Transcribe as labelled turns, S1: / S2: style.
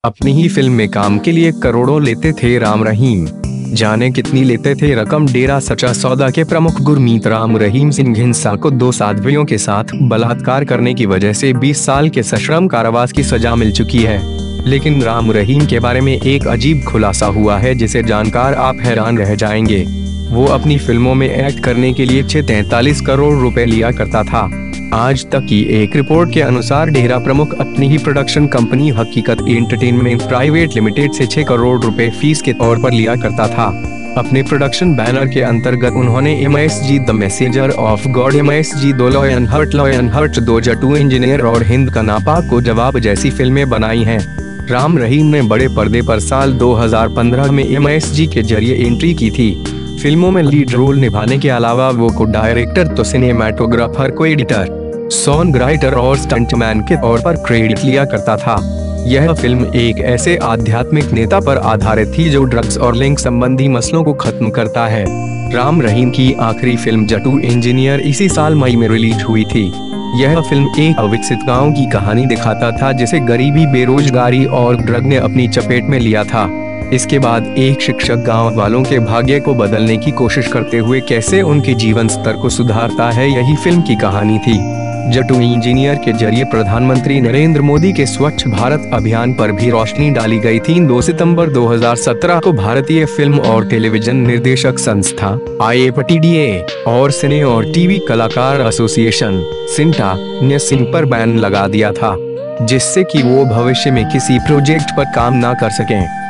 S1: अपनी ही फिल्म में काम के लिए करोड़ों लेते थे राम रहीम। जाने कितनी लेते थे रकम। डेरा सच्चा सौदा के प्रमुख गुरमीत राम रहीम सिंह हिंसा को 2 साध्वियों के साथ बलात्कार करने की वजह से 20 साल के सश्रम कारावास की सजा मिल चुकी है। लेकिन राम रहीम के बारे में एक अजीब खुलासा हुआ है जिसे जानकर आप हैरान रह जाएंगे। वो अपनी फिल्मों में एक्ट करने के लिए 43 करोड़ रुपए लिया करता था। आज तक की एक रिपोर्ट के अनुसार डेरा प्रमुख अपनी ही production company Hakikat entertainment private limited से 6 करोड़ रुपए फीस के तौर पर लिया करता था। अपने प्रोडक्शन बैनर के अंतर्गत उन्होंने MSG the messenger of God, MSG the lion heart, दो जट्टू इंजीनियर और हिंद का नापाक को जवाब जैसी फिल्में बनाई हैं। राम रहीम ने बड़े पर्दे पर साल 2015 में MSG के जरिए एंट्री की थी। फिल्मों में लीड रोल निभाने के अलावा वो को डायरेक्टर तो सिनेमाटोग्राफर को एडिटर, सॉन्ग राइटर और स्टंटमैन के तौर पर क्रेडिट लिया करता था। यह फिल्म एक ऐसे आध्यात्मिक नेता पर आधारित थी जो ड्रग्स और लिंग संबंधी मसलों को खत्म करता है। राम रहीम की आखिरी फिल्म जट्टू इंजीनियर इसी साल मई में रिलीज हुई थी। यह फिल्म एक अविकसित गांव की कहानी दिखाता था जिसे गरीबी, बेरोजगारी और ड्रग ने अपनी चपेट में लिया था। इसके बाद एक शिक्षक गांव वालों के भाग्य को बदलने की कोशिश करते हुए कैसे उनके जीवन स्तर को सुधारता है, यही फिल्म की कहानी थी। जट्टू इंजीनियर के जरिए प्रधानमंत्री नरेंद्र मोदी के स्वच्छ भारत अभियान पर भी रोशनी डाली गई थी। 2 सितंबर 2017 को भारतीय फिल्म और टेलीविजन निर्देशक संस्था IFTDA और सिने और टीवी कलाकार एसोसिएशन सिंटा ने सिंह पर बैन लगा दिया था, जिससे कि वो भविष्य में किसी प्रोजेक्ट पर काम न कर सकें।